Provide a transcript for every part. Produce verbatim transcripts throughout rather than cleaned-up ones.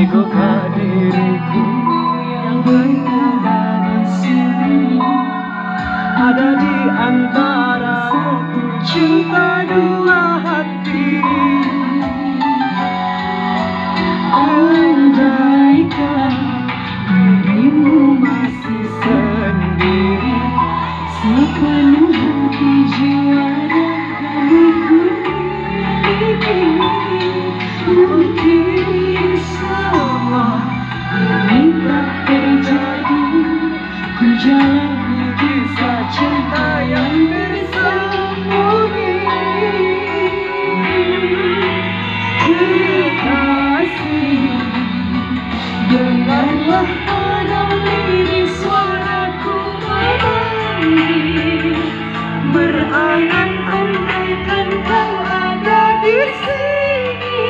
Begokah diriku yang berada di sini, ada di antara cinta dua hati. Andaikan dirimu masih sendiri, sepenuh hati jiwa dan hatiku mungkin semua ini tak terjadi. Ku jalani kisah cinta yang bersembunyi. Kekasih, dengarlah pada diri suaraku memanggil, berangan-angankan kau ada di sini.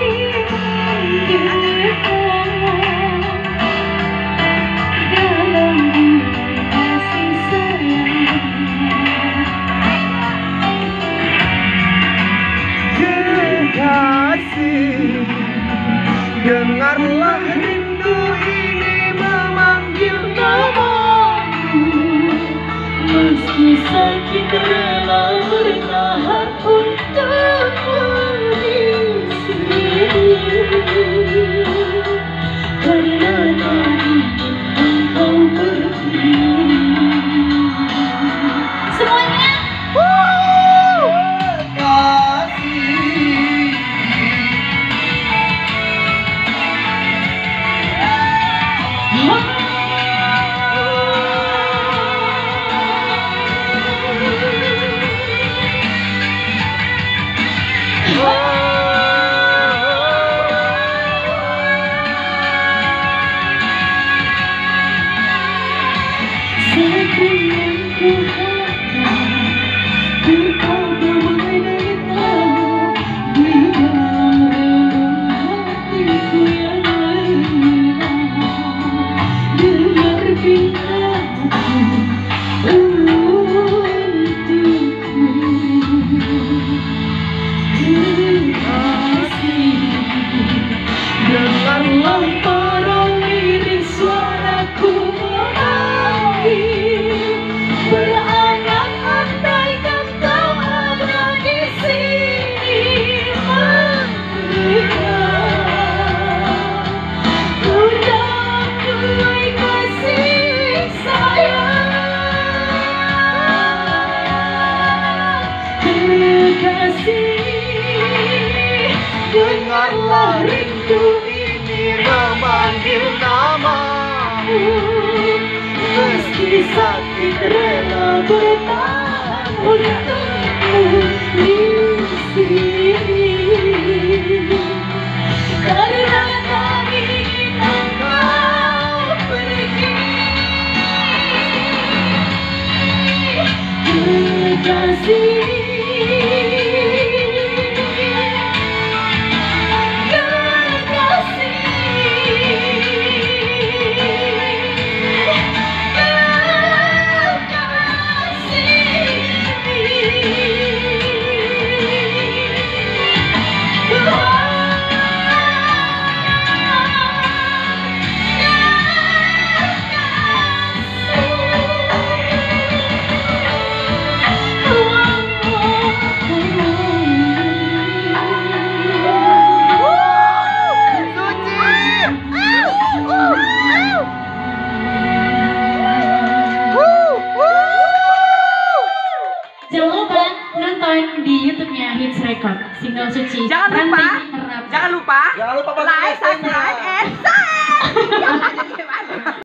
Dalam kasih sayang, kekasih, dengarlah rindu ini memanggil namamu. Meski sakit rela bertahan untukmu di sini, karena tadi engkau pergi. Semuanya kasih. Dengarlah para lirik suaraku memanggil, berangan-andaikan kau ada di sini. Mendekat, ku damai kasih sayang. Kekasih, dengarlah rindu ini memanggil namamu. Meski sakit rela bertahan untukmu di sini, karena tak ingin engkau pergi. Kekasih, single Suci. Jangan lupa, Ranting, jangan lupa, Jangan lupa like, subscribe, and share.